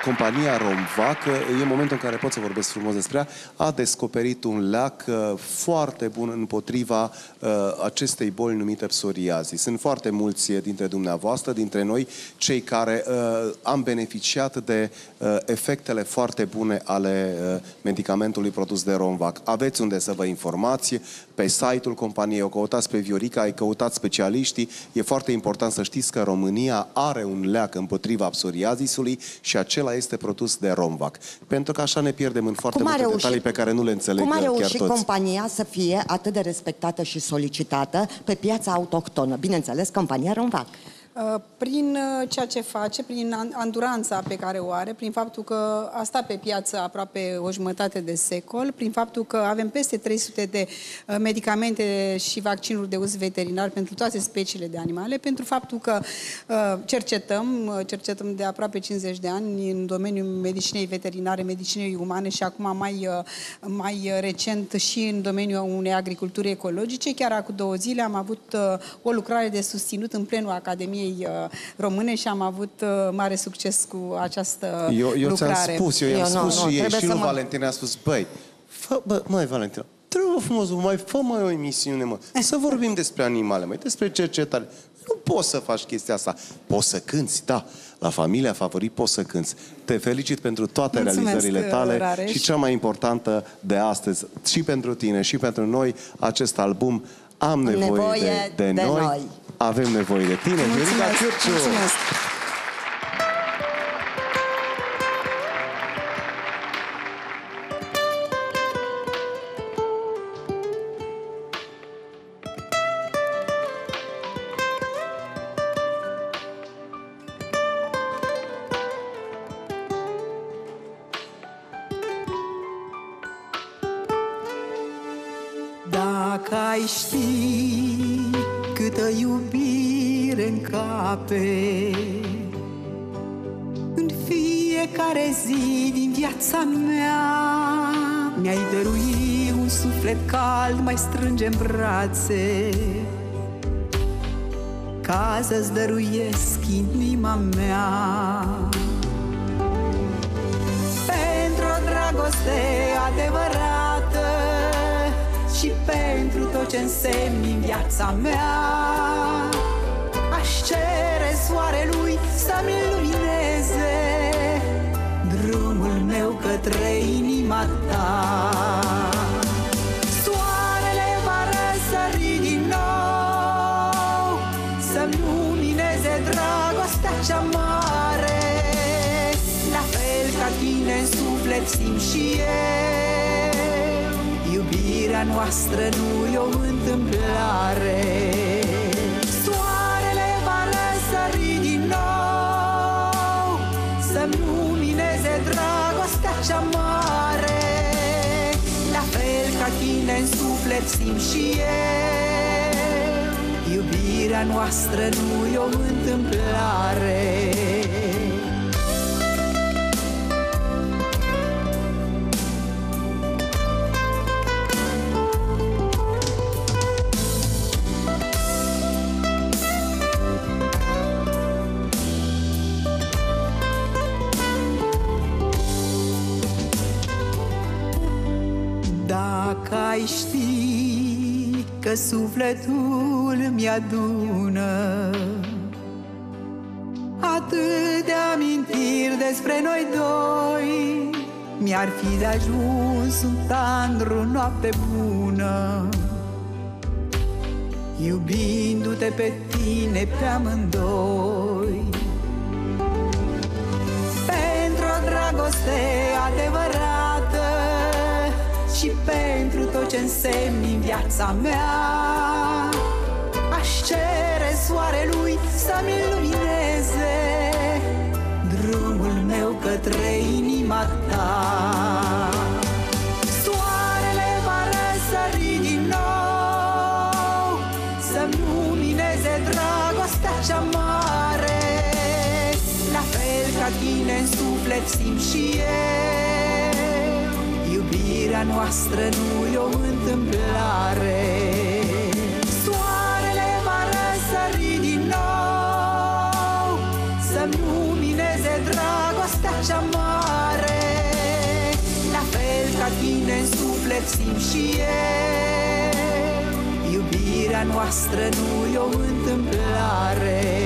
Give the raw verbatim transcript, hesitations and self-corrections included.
compania Romvac, e momentul în care pot să vorbesc frumos despre ea, a descoperit un leac foarte bun împotriva uh, acestei boli numite psoriazii. Sunt foarte mulți dintre dumneavoastră, dintre noi, cei care uh, am beneficiat de uh, efectele foarte bune ale uh, medicamentului produs de Romvac. Aveți unde să vă informați, pe site-ul companiei, o căutați pe Viorica, ai căutat specialiștii. E foarte important să știți că România are un leac împotriva psoriazisului și acela este produs de Romvac. Pentru că așa ne pierdem în foarte multe detalii pe care nu le înțeleg chiar toți. Cum a reușit compania să fie atât de respectată și solicitată pe piața autohtonă? Bineînțeles, compania Romvac. Prin ceea ce face, prin anduranța pe care o are, prin faptul că a stat pe piață aproape o jumătate de secol, prin faptul că avem peste trei sute de medicamente și vaccinuri de uz veterinar pentru toate speciile de animale, pentru faptul că cercetăm, cercetăm de aproape cincizeci de ani în domeniul medicinei veterinare, medicinei umane și acum mai, mai recent și în domeniul unei agriculturi ecologice. Chiar acum două zile am avut o lucrare de susținut în plenul Academiei Române și am avut mare succes cu această eu, eu lucrare. Eu ți-am spus, eu i-am spus nu, și ei, și lui mă... Valentin a spus, băi, fă, bă, măi, Valentin, trebuie frumos, mai fă mai o emisiune, mă, să vorbim despre animale, mai despre cercetare. Nu poți să faci chestia asta. Poți să cânți, da. La Familia Favorit poți să cânți. Te felicit pentru toate Mulțumesc, realizările tale, Rareș. Și cea mai importantă de astăzi, și pentru tine, și pentru noi, acest album Am nevoie, nevoie de, de, de noi. noi. Avem nevoie de tine, Viorica Ciurciu. Mulțumesc! Dacă ai ști câtă iubire încape în fiecare zi din viața mea, mi-ai dărui un suflet cald, mai strânge în brațe, ca să-ți dăruiesc inima mea. Pentru o dragoste adevărată și pentru tot ce însemni în viața mea, aș cere soarelui să-mi lumineze drumul meu către inima ta. Soarele va răsări din nou să-mi lumineze dragostea cea mare, la fel ca tine în suflet simt și eu. Iubirea noastră nu e o întâmplare. Soarele va răsări din nou să-mi lumineze dragostea cea mare, la fel ca tine în suflet simt și eu. Iubirea noastră nu e o întâmplare. Dacă ai ști că sufletul mi-adună atât de amintiri despre noi doi, mi-ar fi de ajuns un tandru noapte bună, iubindu-te pe tine pe amândoi. Pentru o dragoste adevărată și pentru tot ce însemni în viața mea, aș cere soarelui să-mi lumineze drumul meu către inima ta. Soarele va răsări din nou să-mi lumineze dragostea cea mare, la fel ca tine în suflet simt și eu. Iubirea noastră nu e o întâmplare. Soarele va răsări din nou să-mi lumineze dragostea așa mare. La fel ca tine în suflet simt și eu, iubirea noastră nu e o întâmplare.